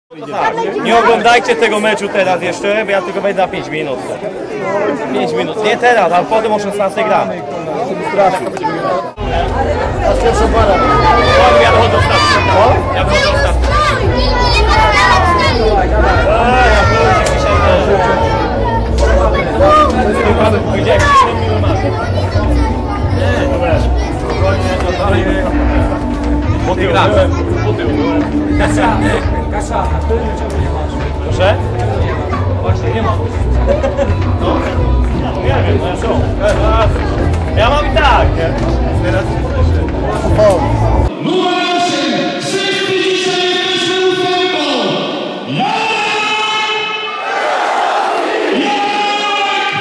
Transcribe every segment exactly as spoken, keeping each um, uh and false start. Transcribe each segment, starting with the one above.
Nie oglądajcie tego meczu teraz jeszcze, bo ja tylko będę na pięć minut. pięć minut, nie teraz, ale potem o szesnastej gram. Ja wchodzę ostatni. Ja wchodzę ostatni. Po tył gram. Po tył. Kasza, a ty czemu nie masz? Proszę? Właśnie nie mam. No, nie wiem, no ja są. Ja mam i tak, nie? Teraz Numer osiem, wszyscy dzisiaj jesteśmy ósemką! Jarek! Jarek!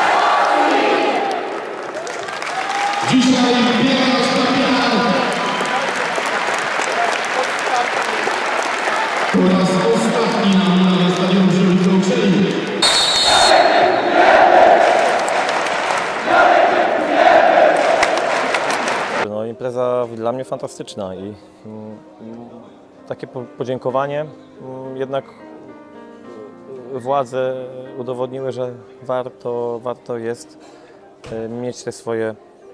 Dzisiaj biega nasz kapitan. Po raz ostatni na na stadionie przy ulicy no, impreza dla mnie fantastyczna i mm, takie po, podziękowanie. Mm, jednak władze udowodniły, że warto, warto jest y, mieć te swoje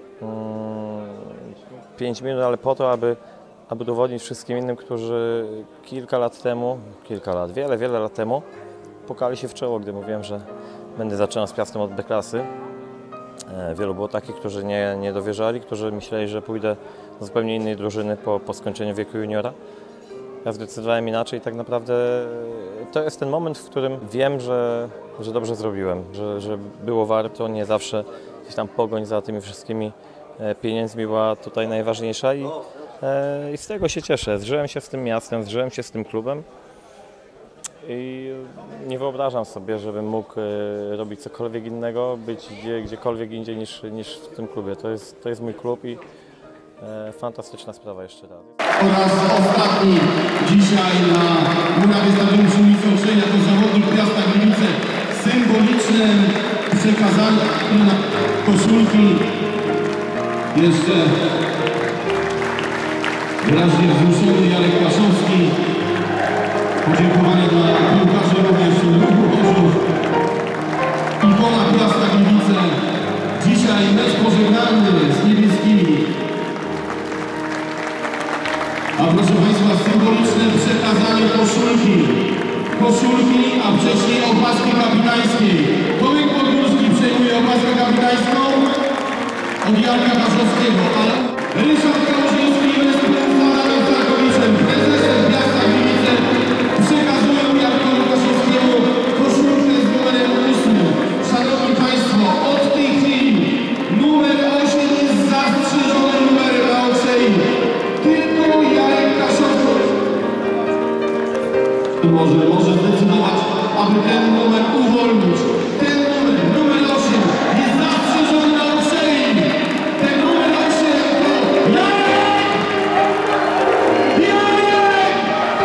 pięć minut, ale po to, aby, aby udowodnić wszystkim innym, którzy kilka lat temu, kilka lat, wiele, wiele lat temu pokali się w czoło, gdy mówiłem, że będę zaczynał z Piastem od B-klasy. Wielu było takich, którzy nie, nie dowierzali, którzy myśleli, że pójdę do zupełnie innej drużyny po, po skończeniu wieku juniora. Ja zdecydowałem inaczej i tak naprawdę to jest ten moment, w którym wiem, że, że dobrze zrobiłem, że, że było warto, nie zawsze gdzieś tam pogoń za tymi wszystkimi pieniędzmi była tutaj najważniejsza i, i z tego się cieszę. Zżyłem się z tym miastem, zżyłem się z tym klubem. I nie wyobrażam sobie, żebym mógł robić cokolwiek innego, być gdzie, gdziekolwiek indziej niż, niż w tym klubie. To jest, to jest mój klub i e, fantastyczna sprawa jeszcze raz. Po raz ostatni dzisiaj na murawie stadionu przy ulicy Okrzej jako zawodnik Piasta Gliwice symbolicznym przekazaniem na koszulki. Jeszcze wyraźnie wzruszony Jarek Kaszowski. Podziękowanie dla piłkarzy również Ruchu Chorzów, ikona Piasta Gliwice. Dzisiaj mecz pożegnalny z niebieskimi. A proszę Państwa, symboliczne przekazanie koszulki. Koszulki, a wcześniej opaski kapitańskiej. Tomek Podgórski przejmuje opaskę kapitańską od Jarka Kaszowskiego, ale Ryszard Kałużyński jest Radem Starkowiczem, prezesem Piasta Gliwice. Przekazują Jarkowi Kaszowskiemu koszulkę z numerem ósmym. Szanowni Państwo, od tej chwili numer osiem jest zastrzeżony numerem na Okrzei. Tylko Jarek Kaszowski może, może zdecydować, aby ten numer uwolnić. Ten numer, numer osiem jest zastrzeżony na Okrzei. Ten numer osiem to Jarek! Jarek!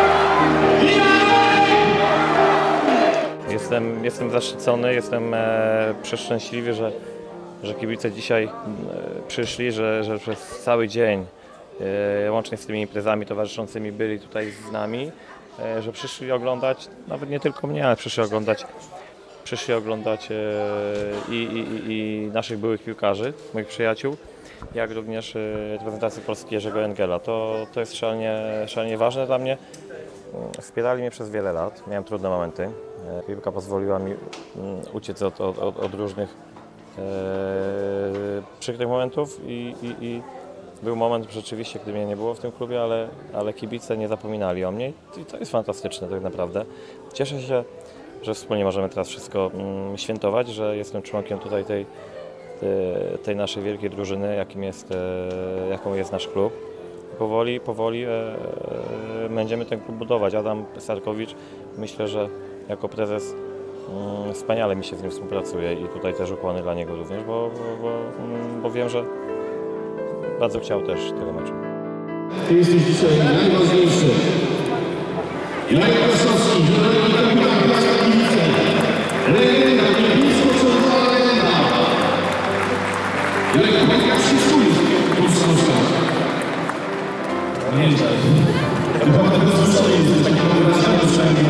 Jestem, jestem zaszczycony, jestem e, przeszczęśliwy, że, że kibice dzisiaj e, przyszli, że, że przez cały dzień, e, łącznie z tymi imprezami towarzyszącymi, byli tutaj z nami, e, że przyszli oglądać, nawet nie tylko mnie, ale przyszli oglądać, przyszli oglądać e, i, i, i naszych byłych piłkarzy, moich przyjaciół, jak również e, reprezentację Polski Jerzego Engela. To, to jest szalenie, szalenie ważne dla mnie. Wspierali mnie przez wiele lat, miałem trudne momenty. Piłka pozwoliła mi uciec od, od, od różnych e, przykrych momentów i, i, i był moment rzeczywiście, gdy mnie nie było w tym klubie, ale, ale kibice nie zapominali o mnie i to jest fantastyczne tak naprawdę. Cieszę się, że wspólnie możemy teraz wszystko mm, świętować, że jestem członkiem tutaj tej, tej, tej naszej wielkiej drużyny, jakim jest, e, jaką jest nasz klub. Powoli, powoli e, e, będziemy ten klub budować. Adam Starkowicz, myślę, że jako prezes mm, wspaniale mi się z nim współpracuje i tutaj też ukłony dla niego również, bo, bo, bo, bo wiem, że bardzo chciał też tego meczu. Ty jesteś dzisiaj najważniejszy. Jarek Kaszowski, kapitan Piasta Gliwice. Legenda, niebiesko-czerwona legenda. Jarek, jak się czujesz po książkach? Nie, chyba tego słyszeli, jesteś takim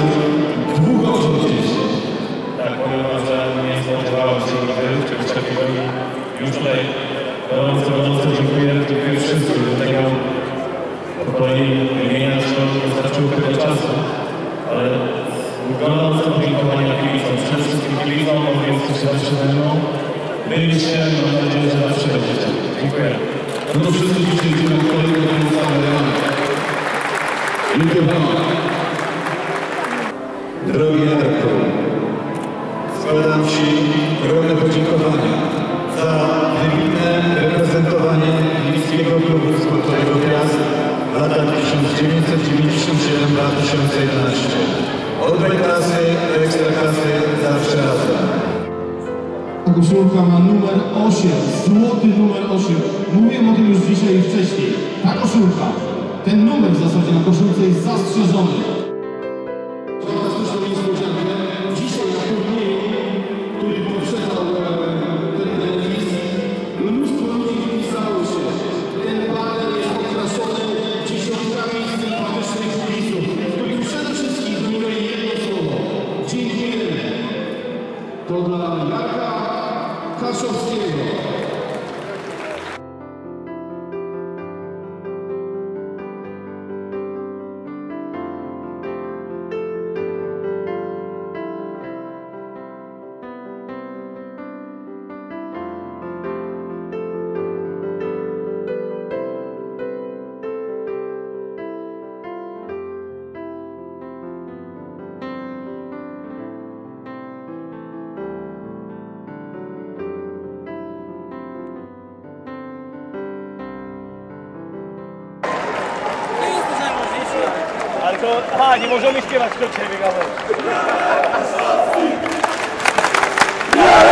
ale gorące podziękowania kibicom, przede wszystkim kibicom, bo więc się zawsze ze mną. Byliście, mam nadzieję, że zawsze będziecie. Dziękuję. No to wszystko dzisiaj dziękuję kolejnym cały Dziękuję bardzo. Drogi Jarku, składam Ci ogromne podziękowania za wybitne reprezentowanie Gliwickiego Klubu Sportowego Piast w latach tysiąc dziewięćset dziewięćdziesiąt siedem do dwa tysiące jedenastego. Od B-klasy do Ekstraklasy zawsze razem. Ta koszulka ma numer osiem, złoty numer osiem. Mówiłem o tym już dzisiaj i wcześniej. Ta koszulka, ten numer w zasadzie na koszulce jest zastrzeżony. Dzisiaj na turnieju, który poprzedzał ten remis, mnóstwo ludzi wpisało się. Ten baner jest okraszony dziesiątkami sympatycznych kulisów, których przede wszystkim wymienię jedno słowo. Dziękujemy. To dla Jarka Kaszowskiego. Ale to, aha, nie możemy śpiewać, kto cię biegamy.